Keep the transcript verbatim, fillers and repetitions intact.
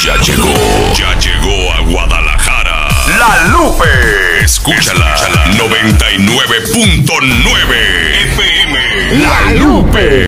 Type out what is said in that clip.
Ya llegó, ya llegó a Guadalajara. La Lupe. Escúchala, Escúchala. noventa y nueve punto nueve F M. La Lupe.